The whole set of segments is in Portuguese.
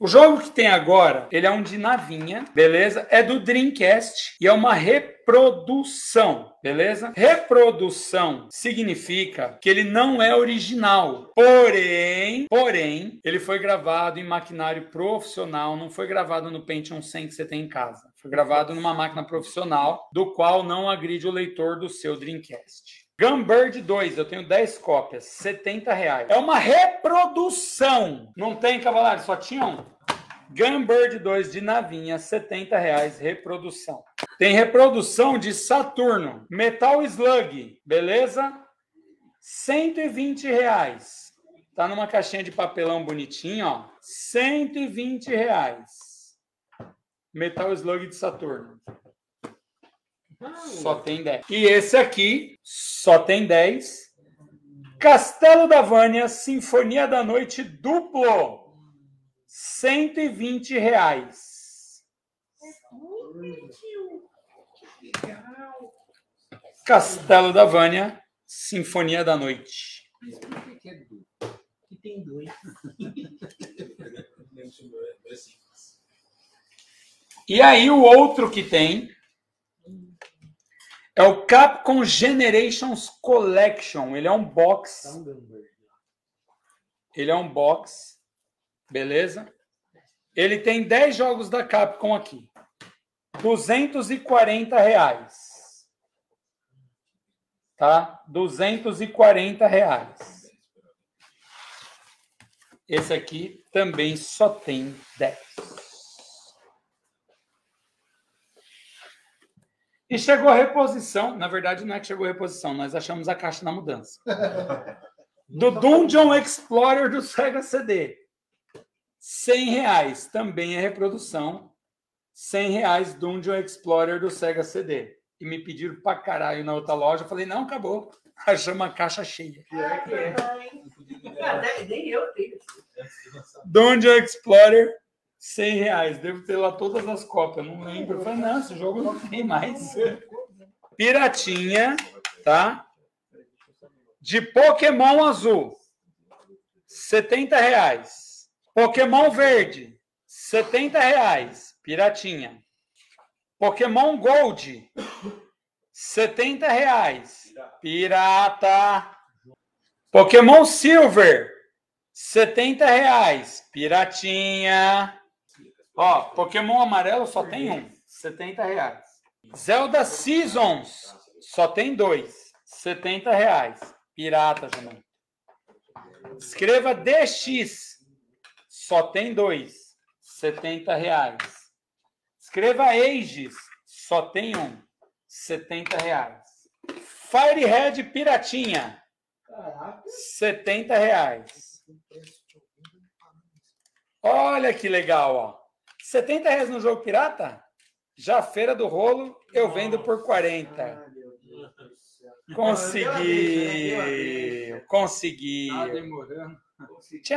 O jogo que tem agora, ele é um de navinha, beleza? É do Dreamcast e é uma reprodução, beleza? Reprodução significa que ele não é original. Porém, ele foi gravado em maquinário profissional, não foi gravado no Pentium 100 que você tem em casa. Foi gravado numa máquina profissional, do qual não agride o leitor do seu Dreamcast. Gunbird 2, eu tenho 10 cópias, R$70. É uma reprodução. Não tem, Cavalares? Só tinha um. Gunbird 2 de navinha, R$70, reprodução. Tem reprodução de Saturno. Metal Slug, beleza? R$120. Tá numa caixinha de papelão bonitinho, ó. R$120. Metal Slug de Saturno. Só tem 10. E esse aqui só tem 10. Castelo da Vânia, Sinfonia da Noite duplo. R$120. Castelo da Vânia, Sinfonia da Noite. Que tem dois. E aí o outro que tem é o Capcom Generations Collection. Ele é um box. Beleza? Ele tem 10 jogos da Capcom aqui. R$240. Tá? R$240. Esse aqui também só tem 10. E chegou a reposição. Na verdade, não é que chegou a reposição. Nós achamos a caixa na mudança. Do Dungeon Explorer do Sega CD. R$100. Também é reprodução. R$100 Dungeon Explorer do Sega CD. E me pediram pra caralho na outra loja. Eu falei, não, acabou. Achamos a caixa cheia. Nem eu tenho. Dungeon Explorer, R$100. Devo ter lá todas as cópias. Não lembro. Eu falei, não, esse jogo não tem mais. Piratinha, tá? De Pokémon azul. R$70. Pokémon verde. R$70. Piratinha. Pokémon Gold. R$70. Pirata. Pokémon Silver. R$70. Piratinha. Ó, Pokémon amarelo só tem um. R$70. Zelda Seasons. Só tem 2. R$70. Pirata, Janão. Escreva DX. Só tem 2. R$70. Escreva Ages. Só tem um. R$70. Firehead Piratinha. R$70. Olha que legal, ó. R$70 no jogo pirata? Já Feira do Rolo, eu vendo por 40. Consegui. Tá demorando. Tchau.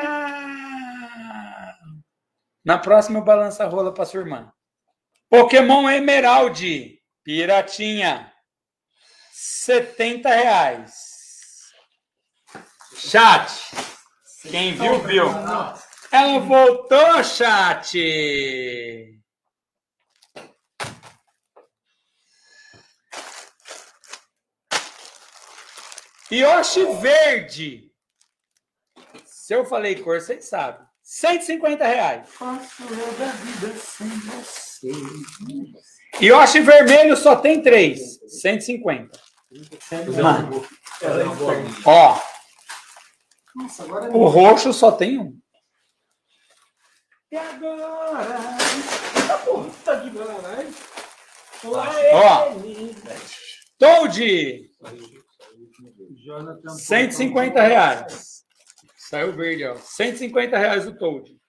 Na próxima eu balanço a rola para sua irmã. Pokémon Emerald. Piratinha. R$70. Chat. Quem viu, viu. Ela voltou, chat. Yoshi verde. Se eu falei cor, vocês sabem. R$150. Faço eu da vida sem você. Yoshi vermelho só tem 3. R$150. Mano. Ó. Nossa, agora O roxo só tem um. E agora? Tá puta que caralho. Ó. Toad. R$150. Saiu verde, ó. R$150 o Toad.